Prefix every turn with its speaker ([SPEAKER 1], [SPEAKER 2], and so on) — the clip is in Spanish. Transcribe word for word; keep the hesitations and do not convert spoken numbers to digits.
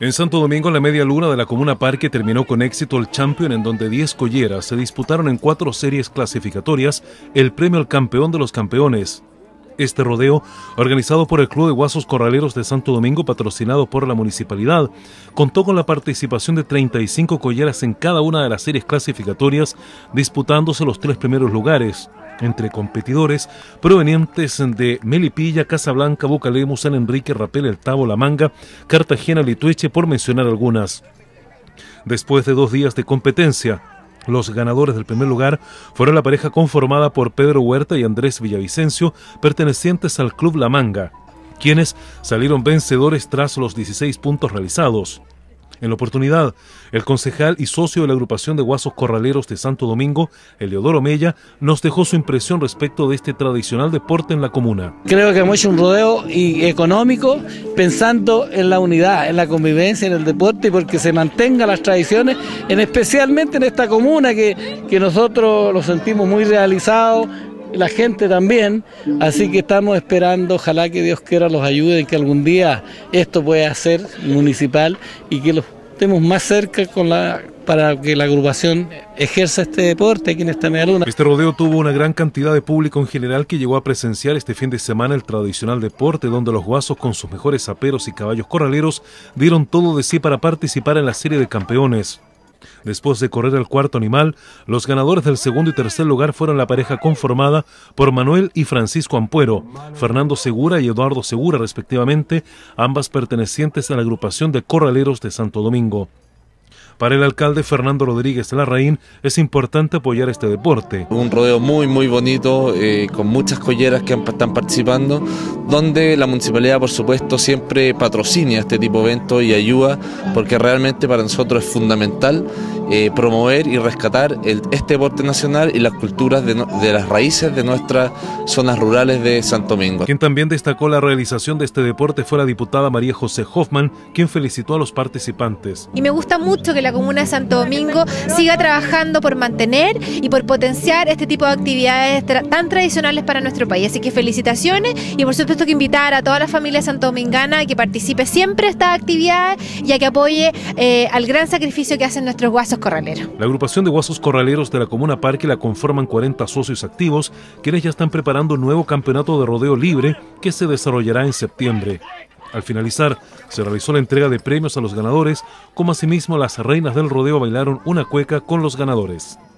[SPEAKER 1] En Santo Domingo, la media luna de la Comuna Parque terminó con éxito el Champion, en donde diez colleras se disputaron en cuatro series clasificatorias el premio al campeón de los campeones. Este rodeo, organizado por el Club de Guasos Corraleros de Santo Domingo, patrocinado por la municipalidad, contó con la participación de treinta y cinco colleras en cada una de las series clasificatorias, disputándose los tres primeros lugares, entre competidores provenientes de Melipilla, Casablanca, Bucalemu, San Enrique, Rapel, El Tabo, La Manga, Cartagena, Litueche, por mencionar algunas. Después de dos días de competencia, los ganadores del primer lugar fueron la pareja conformada por Pedro Huerta y Andrés Villavicencio, pertenecientes al Club La Manga, quienes salieron vencedores tras los dieciséis puntos realizados. En la oportunidad, el concejal y socio de la agrupación de Guasos Corraleros de Santo Domingo, Eleodoro Mella, nos dejó su impresión respecto de este tradicional deporte en la comuna.
[SPEAKER 2] Creo que hemos hecho un rodeo y económico pensando en la unidad, en la convivencia, en el deporte, y porque se mantengan las tradiciones, en especialmente en esta comuna que, que nosotros lo sentimos muy realizado, la gente también, así que estamos esperando, ojalá que Dios quiera los ayude, que algún día esto pueda ser municipal y que lo estemos más cerca con la, para que la agrupación ejerza este deporte aquí en esta media luna.
[SPEAKER 1] Este rodeo tuvo una gran cantidad de público en general que llegó a presenciar este fin de semana el tradicional deporte, donde los guasos con sus mejores aperos y caballos corraleros dieron todo de sí para participar en la serie de campeones. Después de correr el cuarto animal, los ganadores del segundo y tercer lugar fueron la pareja conformada por Manuel y Francisco Ampuero, Fernando Segura y Eduardo Segura respectivamente, ambas pertenecientes a la agrupación de corraleros de Santo Domingo. Para el alcalde Fernando Rodríguez Larraín es importante apoyar este deporte.
[SPEAKER 3] Un rodeo muy muy bonito, eh, con muchas colleras que están participando, donde la municipalidad por supuesto siempre patrocina este tipo de eventos y ayuda, porque realmente para nosotros es fundamental eh, promover y rescatar el, este deporte nacional y las culturas de, no, de las raíces de nuestras zonas rurales de Santo Domingo.
[SPEAKER 1] Quien también destacó la realización de este deporte fue la diputada María José Hoffman, quien felicitó a los participantes.
[SPEAKER 4] Y me gusta mucho que la Comuna de Santo Domingo siga trabajando por mantener y por potenciar este tipo de actividades tra tan tradicionales para nuestro país. Así que felicitaciones y por supuesto que invitar a toda la familia santomingana a que participe siempre en estas actividades y a que apoye eh, al gran sacrificio que hacen nuestros guasos corraleros.
[SPEAKER 1] La agrupación de Guasos Corraleros de la Comuna Parque la conforman cuarenta socios activos, quienes ya están preparando un nuevo campeonato de rodeo libre que se desarrollará en septiembre. Al finalizar, se realizó la entrega de premios a los ganadores, como asimismo las reinas del rodeo bailaron una cueca con los ganadores.